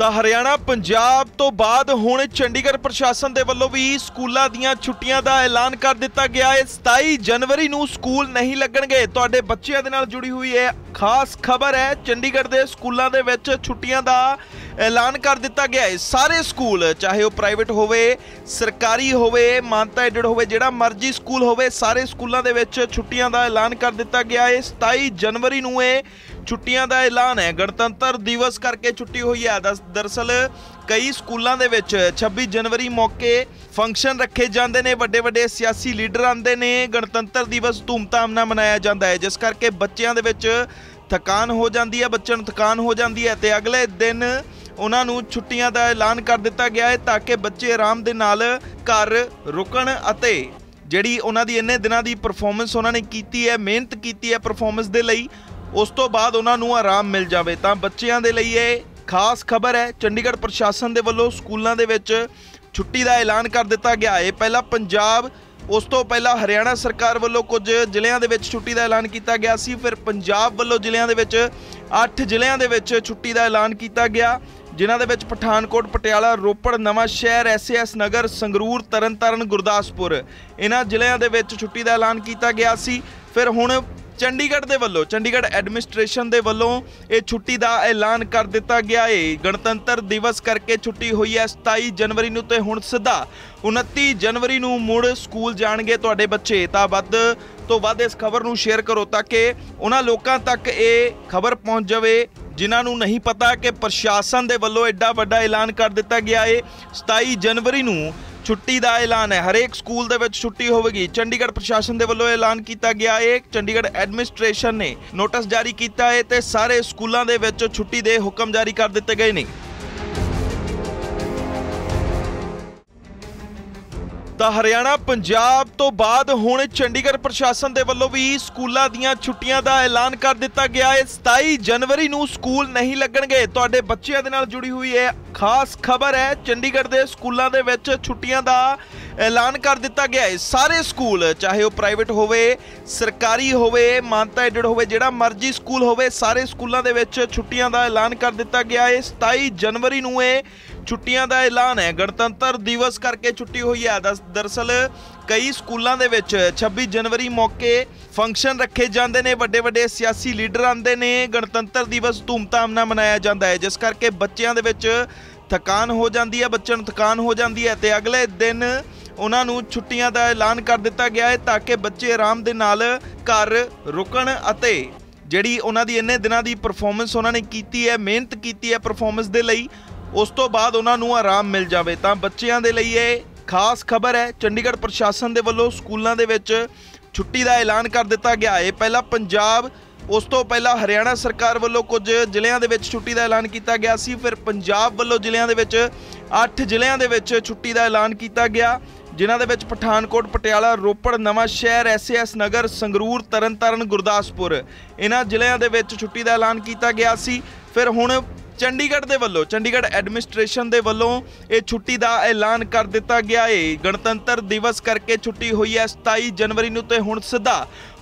ਤਾਂ ਹਰਿਆਣਾ ਪੰਜਾਬ ਤੋਂ ਬਾਅਦ ਹੁਣ ਚੰਡੀਗੜ੍ਹ ਪ੍ਰਸ਼ਾਸਨ ਦੇ ਵੱਲੋਂ ਵੀ ਸਕੂਲਾਂ ਦੀਆਂ ਛੁੱਟੀਆਂ ਦਾ ਐਲਾਨ ਕਰ ਦਿੱਤਾ ਗਿਆ ਹੈ। 27 ਜਨਵਰੀ ਨੂੰ ਸਕੂਲ ਨਹੀਂ ਲੱਗਣਗੇ। ਤੁਹਾਡੇ ਬੱਚਿਆਂ ਦੇ ਨਾਲ ਜੁੜੀ ਹੋਈ ਹੈ ਖਾਸ ਖਬਰ ਹੈ। ਚੰਡੀਗੜ੍ਹ ਦੇ ਸਕੂਲਾਂ ਦੇ ਵਿੱਚ ਛੁੱਟੀਆਂ ਦਾ ਐਲਾਨ ਕਰ ਦਿੱਤਾ ਗਿਆ ਹੈ। ਸਾਰੇ ਸਕੂਲ ਚਾਹੇ ਉਹ ਪ੍ਰਾਈਵੇਟ ਹੋਵੇ, ਸਰਕਾਰੀ ਹੋਵੇ, ਮਾਨਤਾ ਐਡਡ ਹੋਵੇ, ਜਿਹੜਾ ਮਰਜ਼ੀ ਸਕੂਲ ਹੋਵੇ, ਸਾਰੇ ਸਕੂਲਾਂ ਦੇ ਵਿੱਚ ਛੁੱਟੀਆਂ ਦਾ ਐਲਾਨ ਕਰ ਦਿੱਤਾ ਗਿਆ ਹੈ। 27 ਜਨਵਰੀ ਨੂੰ ਇਹ ਛੁੱਟੀਆਂ ਦਾ ਐਲਾਨ ਹੈ। ਗਣਤੰਤਰ ਦਿਵਸ ਕਰਕੇ ਛੁੱਟੀ ਹੋਈ ਹੈ। दरअसल कई स्कूलों के 26 जनवरी मौके फंक्शन रखे जाते हैं, वड्डे वड्डे सियासी लीडर आते हैं, गणतंत्र दिवस धूमधाम नाल मनाया जाता है, जिस करके बच्चों के थकान हो जाती है, बच्चों को थकान हो जाती है। तो अगले दिन उन्होंने छुट्टियां का ऐलान कर दिता गया है ताकि बच्चे आराम दे नाल घर रुकण अते जिहड़ी उन्हां दी इन्ने दिनां दी परफॉर्मेंस उन्होंने की है, मेहनत की है परफॉर्मेंस के लिए, उस तो बाद उन्होंने आराम मिल जाए। तो बच्चों के लिए खास खबर है। चंडीगढ़ प्रशासन के वलों स्कूलों के विच छुट्टी का ऐलान कर दिता गया है। पहला पंजाब, उस तो पहला हरियाणा सरकार वलों कुछ जिलों के विच छुट्टी का ऐलान किया गया सी, फिर पंजाब वलों जिलों के विच 8 जिलों के विच छुट्टी का ऐलान किया गया, जिन्हां दे विच पठानकोट, पटियाला, रोपड़, नवां शहर, SAS नगर, संगरूर, तरनतारन, गुरदासपुर, इन्हां जिलों के विच छुट्टी का ऐलान किया गया सी। फिर हुण चंडीगढ़ दे वल्लों, चंडीगढ़ एडमिनिस्ट्रेशन दे वल्लों ये छुट्टी का ऐलान कर दिता गया है। गणतंत्र दिवस करके छुट्टी हुई है 27 जनवरी नूं, ते हुण सीधा 29 जनवरी नूं मुड़ स्कूल जाणगे तुहाडे बच्चे। तां वध तो वध इस खबर नूं शेयर करो ताकि उन्हां लोकां तक ये खबर पहुंच जावे जिन्हां नूं नहीं पता कि प्रशासन दे वल्लों एडा वड्डा ऐलान कर दिता गया है। 27 जनवरी नूं छुट्टी का ऐलान है। हरेक स्कूल दे विच छुट्टी होगी। चंडीगढ़ प्रशासन के वलों ऐलान किया गया है। चंडीगढ़ एडमिनिस्ट्रेशन ने नोटिस जारी किया है तो सारे स्कूलों के विच छुट्टी के हुक्म जारी कर दिए गए हैं। तो हरियाणा पंजाब तो बाद हुण चंडीगढ़ प्रशासन के वलों भी स्कूलों दीयां छुट्टियां का ऐलान कर दिता गया है। 27 जनवरी नूं स्कूल नहीं लगणगे। तुहाडे बच्चों के नाल जुड़ी हुई है खास खबर है। चंडीगढ़ के स्कूलों के विच छुट्टियां का ऐलान कर दिता गया है। सारे स्कूल चाहे वह प्राइवेट होवे, सरकारी होवे, मानता एडड होवे, जिहड़ा मर्जी स्कूल होवे, सारे स्कूलों के विच छुट्टियां का ऐलान कर दिता गया है। 27 जनवरी नूं ये छुट्टियां का ऐलान है। गणतंत्र दिवस करके छुट्टी हुई है। दरअसल कई स्कूलों के 26 जनवरी मौके फंक्शन रखे जाते हैं, वड्डे वड्डे सियासी लीडर आते हैं, गणतंत्र दिवस धूमधाम नाल मनाया जाता है, जिस करके बच्चों के थकान हो जाती है, बच्चों को थकान हो जाती है। तो अगले दिन उन्होंने छुट्टियां का ऐलान कर दिता गया है ताकि बच्चे आराम दे नाल घर रुकण अते जिहड़ी उन्हां दी इन्ने दिनां दी परफॉर्मेंस उन्होंने की है, मेहनत की है परफॉर्मेंस के लिए, उस तो बाद उन्होंने आराम मिल जाए। तो बच्चों के लिए खास खबर है। चंडीगढ़ प्रशासन के वलों स्कूलों के विच छुट्टी का ऐलान कर दिता गया है। पहला पंजाब, उस तो पहला हरियाणा सरकार वलों कुछ जिलों के विच छुट्टी का ऐलान किया गया सी, फिर पंजाब वलों जिलों के विच 8 जिलों के विच छुट्टी का ऐलान किया गया, जिन्हां दे विच पठानकोट, पटियाला, रोपड़, नवां शहर, SAS नगर, संगरूर, तरनतारन, गुरदासपुर, इन्हां जिलों के विच छुट्टी का ऐलान किया गया सी। फिर हुण चंडीगढ़ दे वल्लों, चंडीगढ़ एडमिनिस्ट्रेशन के वलों ये छुट्टी का ऐलान कर दिता गया है। गणतंत्र दिवस करके छुट्टी हुई है 27 जनवरी नूं, ते हुण सीधा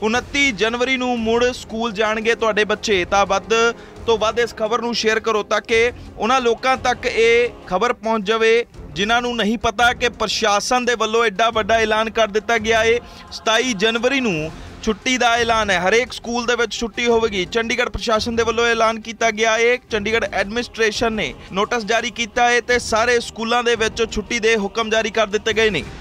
29 जनवरी नूं मुड़ स्कूल जाणगे तुहाडे बच्चे। तां वध तो वध इस खबर नूं शेयर करो ताकि उन्हां लोकां तक ये खबर पहुंच जावे जिन्हां नूं नहीं पता कि प्रशासन के वलों एडा वड्डा ऐलान कर दिता गया है। 27 जनवरी नूं छुट्टी का ऐलान है। हरेक स्कूल के विच छुट्टी होगी। चंडीगढ़ प्रशासन के वलों ऐलान किया गया है। चंडीगढ़ एडमिनिस्ट्रेशन ने नोटिस जारी किया है तो सारे स्कूलों के विच छुट्टी के हुक्म जारी कर दिए गए हैं।